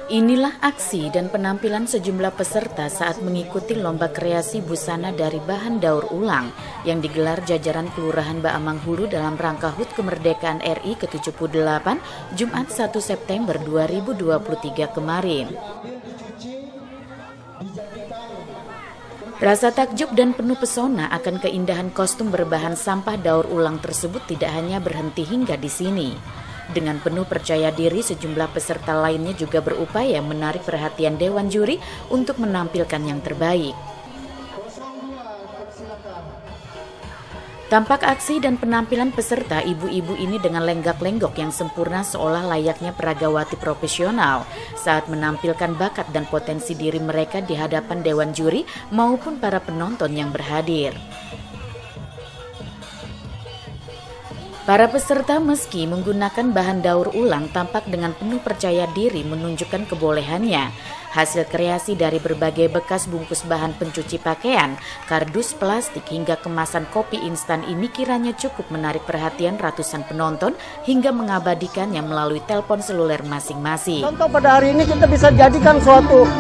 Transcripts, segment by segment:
Inilah aksi dan penampilan sejumlah peserta saat mengikuti lomba kreasi busana dari bahan daur ulang yang digelar jajaran Kelurahan Baamang Hulu dalam rangka HUT Kemerdekaan RI ke-78 Jumat 1 September 2023 kemarin. Rasa takjub dan penuh pesona akan keindahan kostum berbahan sampah daur ulang tersebut tidak hanya berhenti hingga di sini. Dengan penuh percaya diri, sejumlah peserta lainnya juga berupaya menarik perhatian Dewan Juri untuk menampilkan yang terbaik. Tampak aksi dan penampilan peserta ibu-ibu ini dengan lenggak-lenggok yang sempurna seolah layaknya peragawati profesional saat menampilkan bakat dan potensi diri mereka di hadapan Dewan Juri maupun para penonton yang berhadir. Para peserta meski menggunakan bahan daur ulang tampak dengan penuh percaya diri menunjukkan kebolehannya. Hasil kreasi dari berbagai bekas bungkus bahan pencuci pakaian, kardus plastik hingga kemasan kopi instan ini kiranya cukup menarik perhatian ratusan penonton hingga mengabadikannya melalui telepon seluler masing-masing. Contoh pada hari ini kita bisa jadikan suatu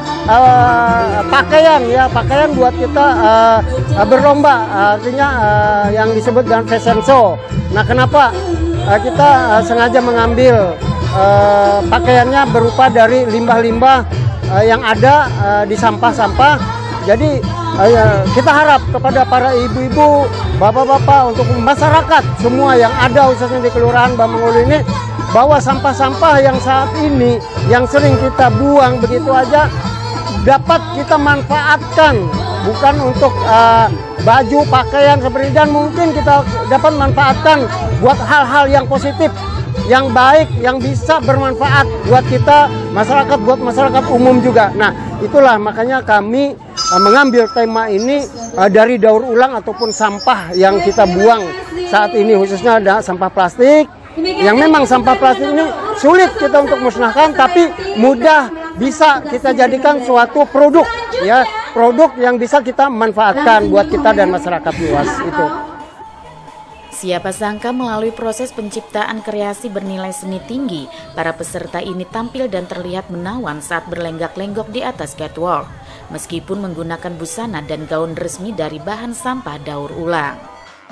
pakaian buat kita berlomba, artinya yang disebut dengan fashion show. Nah, kenapa kita sengaja mengambil pakaiannya berupa dari limbah-limbah yang ada di sampah-sampah. Jadi kita harap kepada para ibu-ibu, bapak-bapak, untuk masyarakat semua yang ada khususnya di Kelurahan Baamang Hulu ini, bahwa sampah-sampah yang saat ini yang sering kita buang begitu aja dapat kita manfaatkan, bukan untuk baju, pakaian seperti, dan mungkin kita dapat manfaatkan buat hal-hal yang positif, yang baik, yang bisa bermanfaat buat kita, masyarakat, buat masyarakat umum juga. Nah, itulah makanya kami mengambil tema ini dari daur ulang ataupun sampah yang kita buang saat ini, khususnya ada sampah plastik, yang memang sampah plastik ini sulit kita untuk musnahkan, tapi mudah bisa kita jadikan suatu produk, ya, produk yang bisa kita manfaatkan buat kita dan masyarakat luas itu. Siapa sangka melalui proses penciptaan kreasi bernilai seni tinggi, para peserta ini tampil dan terlihat menawan saat berlenggak-lenggok di atas catwalk, meskipun menggunakan busana dan gaun resmi dari bahan sampah daur ulang.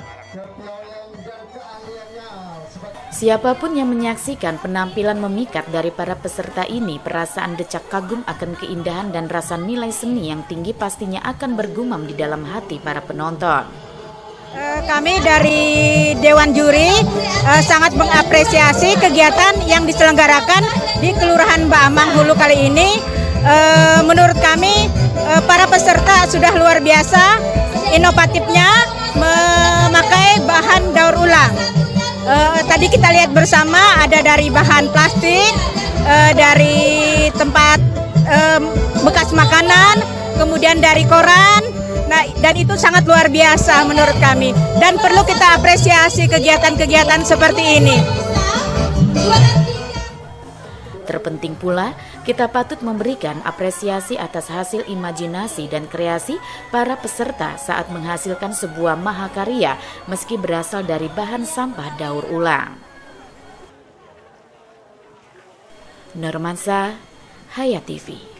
Siapapun yang menyaksikan penampilan memikat dari para peserta ini, perasaan decak kagum akan keindahan dan rasa nilai seni yang tinggi pastinya akan bergumam di dalam hati para penonton. Kami dari Dewan Juri sangat mengapresiasi kegiatan yang diselenggarakan di Kelurahan Baamang Hulu kali ini. Menurut kami para peserta sudah luar biasa inovatifnya memakai bahan daur ulang. Tadi kita lihat bersama ada dari bahan plastik, dari tempat bekas makanan, kemudian dari koran. Nah, dan itu sangat luar biasa menurut kami, dan perlu kita apresiasi kegiatan-kegiatan seperti ini. Terpenting pula, kita patut memberikan apresiasi atas hasil imajinasi dan kreasi para peserta saat menghasilkan sebuah mahakarya meski berasal dari bahan sampah daur ulang. Nurmansa, Hayat TV.